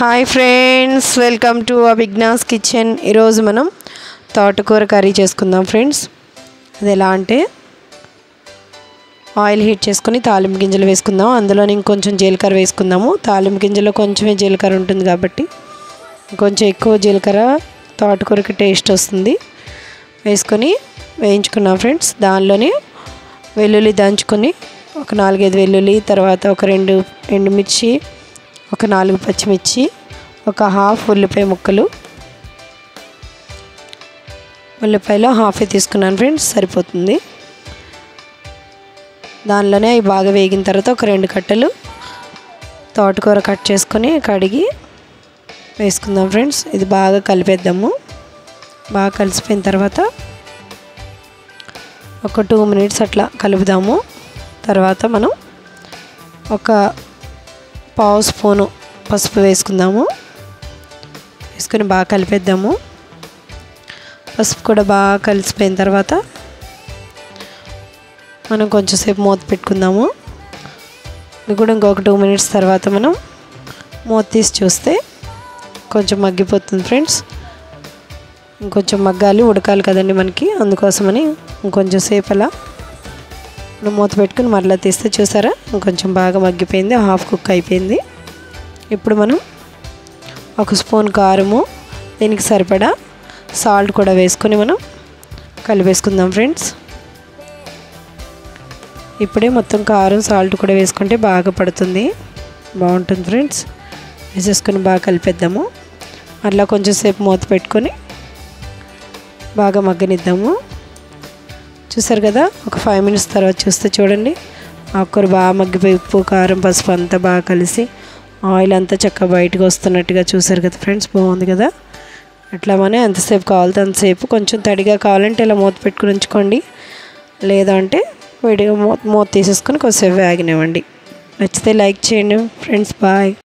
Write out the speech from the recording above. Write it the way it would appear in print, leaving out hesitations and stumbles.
Hi friends, welcome to Abhignya's kitchen. ఈరోజు మనం తోటకూర కర్రీ చేసుకుందాం ఫ్రెండ్స్. అది ఎలా అంటే ఆయిల్ హీట్ చేసుకొని తాలింపు గింజలు వేసుకుందాం. అందులో ఇంకొంచెం జీలకర్ర వేసుకుందాము. తాలింపు గింజలో కొంచెమే జీలకర్ర ఉంటుంది కాబట్టి కొంచెం ఎక్కువ జీలకర్ర తోటకూరకి టేస్ట్ వస్తుంది. వేసుకొని వేయించుకున్నాం ఫ్రెండ్స్. దానిలోనే వెల్లుల్లి దంచుకొని ఒక 4-5 వెల్లుల్లి, తర్వాత ఒక 2 ఎండుమిర్చి, ఒక 4 పచ్చిమిర్చి, ఒక హాఫ్ ఉల్లిపాయ ముక్కలు. ఉల్లిపాయలో హాఫే తీసుకున్నాను ఫ్రెండ్స్, సరిపోతుంది. దానిలోనే అవి బాగా వేగిన తర్వాత ఒక 2 కట్టలు తోటకూర కట్ చేసుకొని కడిగి వేసుకుందాం ఫ్రెండ్స్. ఇది బాగా కలిపేద్దాము. బాగా కలిసిపోయిన తర్వాత ఒక 2 మినిట్స్ అట్లా కలుపుదాము. తర్వాత మనం ఒక 1/2 స్పూను పసుపు వేసుకుందాము. వేసుకొని బాగా కలిపేద్దాము. పసుపు కూడా బాగా కలిసిపోయిన తర్వాత మనం కొంచెంసేపు మూత పెట్టుకుందాము. ఇది కూడా ఇంకొక 2 మినిట్స్ తర్వాత మనం మూత తీసి చూస్తే కొంచెం మగ్గిపోతుంది ఫ్రెండ్స్. ఇంకొంచెం మగ్గాలి, ఉడకాలి కదండి మనకి. అందుకోసమని ఇంకొంచెం సేపు అలా మూత పెట్టుకుని మరలా తీస్తే చూసారా ఇంకొంచెం బాగా మగ్గిపోయింది, హాఫ్ కుక్ అయిపోయింది. ఇప్పుడు మనం 1 స్పూన్ కారము, దీనికి సరిపడా సాల్ట్ కూడా వేసుకొని మనం కలిపేసుకుందాం ఫ్రెండ్స్. ఇప్పుడే మొత్తం కారం సాల్ట్ కూడా వేసుకుంటే బాగా పడుతుంది, బాగుంటుంది ఫ్రెండ్స్. వేసేసుకొని బాగా కలిపేద్దాము. అట్లా కొంచెం సేపు మూత పెట్టుకొని బాగా మగ్గనిద్దాము. చూసారు కదా, ఒక 5 మినిట్స్ తర్వాత చూస్తే చూడండి ఆకుకూర బాగా మగ్గిపోయి ఉప్పు, కారం, పసుపు అంతా బాగా కలిసి ఆయిల్ అంతా చక్కగా బయటకు వస్తున్నట్టుగా చూసారు కదా ఫ్రెండ్స్. బాగుంది కదా. అట్లా మనం ఎంతసేపు కావాలంటే అంతసేపు, కొంచెం తడిగా కావాలంటే ఇలా మూత పెట్టుకుని ఉంచుకోండి, లేదంటే వేడిగా మూత తీసేసుకొని కొద్దిసేపు వేగనివ్వండి. నచ్చితే లైక్ చేయండి ఫ్రెండ్స్. బాయ్.